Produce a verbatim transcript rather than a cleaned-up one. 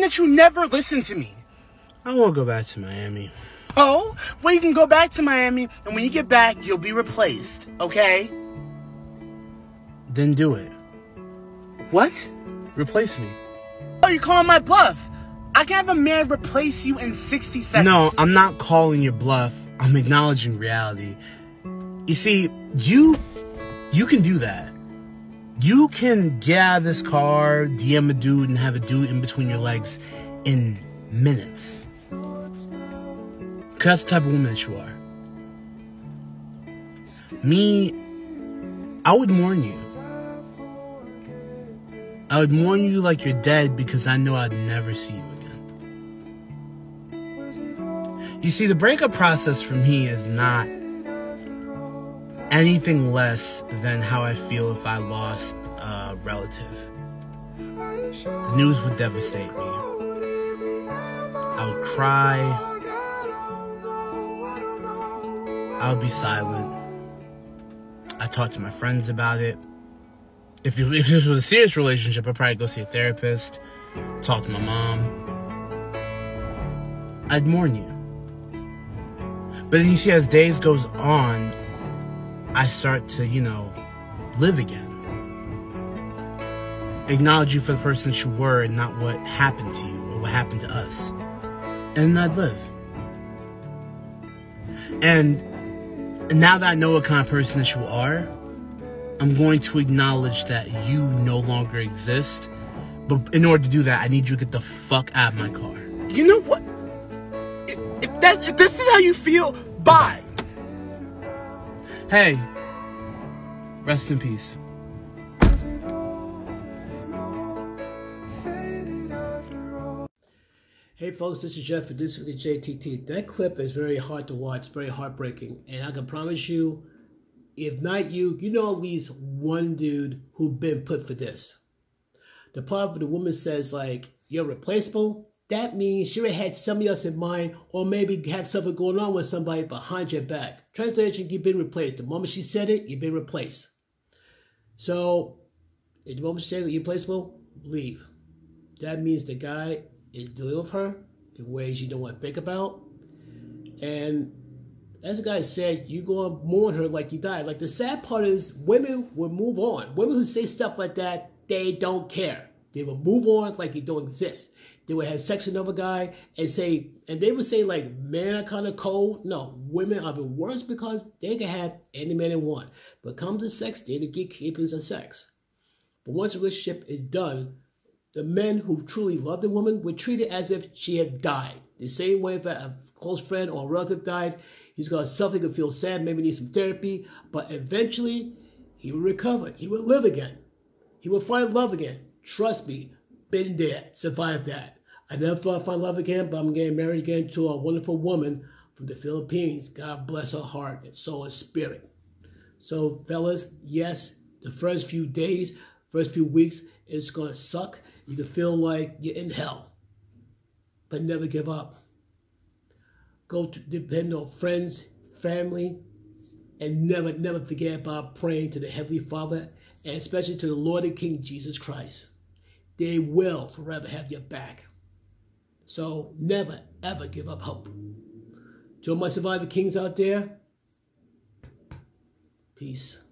that you never listen to me? I won't go back to Miami. Oh, well, you can go back to Miami, and when you get back, you'll be replaced, okay? Then do it. What? Replace me. Oh, you're calling my bluff. I can have a man replace you in sixty seconds. No, I'm not calling your bluff. I'm acknowledging reality. You see, you, you can do that. You can get out of this car, D M a dude, and have a dude in between your legs in minutes. Because that's the type of woman that you are. Me, I would mourn you. I would mourn you like you're dead because I know I'd never see you again. You see, the breakup process for me is not anything less than how I feel if I lost a relative. The news would devastate me. I would cry. I would be silent. I talked to my friends about it. If, it, if this was a serious relationship, I'd probably go see a therapist, talk to my mom. I'd mourn you. But then you see, as days goes on, I start to, you know, live again. Acknowledge you for the person that you were and not what happened to you or what happened to us. And I'd live. And now that I know what kind of person that you are, I'm going to acknowledge that you no longer exist. But in order to do that, I need you to get the fuck out of my car. You know what? If, if, that, if this is how you feel, bye. Hey, rest in peace. Hey folks, this is Jeff for This Week with J T T. That clip is very hard to watch, very heartbreaking. And I can promise you, if not you, you know at least one dude who been put for this. The part where the woman says, like, you're replaceable, that means she already had somebody else in mind, or maybe have something going on with somebody behind your back. Translation, you've been replaced. The moment she said it, you've been replaced. So, at the moment she said that you're replaceable, leave. That means the guy is dealing with her in ways you don't want to think about. And as the guy said, you go and mourn her like you died. Like, the sad part is women will move on. Women who say stuff like that, they don't care. They will move on like you don't exist. They would have sex with another guy and say, and they would say like men are kind of cold. No, women are even worse because they can have any man they want. But comes to sex, they're the gatekeepers of sex. But once the relationship is done, the men who truly love the woman would treat it as if she had died. The same way if a close friend or a relative died, he's going to suffer, he could feel sad, maybe need some therapy, but eventually he will recover. He will live again. He will find love again. Trust me, been there, survived that. I never thought I'd find love again, but I'm getting married again to a wonderful woman from the Philippines. God bless her heart and soul and spirit. So, fellas, yes, the first few days, first few weeks, it's going to suck. You can feel like you're in hell, but never give up. Go to depend on friends, family, and never, never forget about praying to the Heavenly Father, and especially to the Lord and King Jesus Christ. They will forever have your back. So never, ever give up hope. To all my survivor kings out there, peace.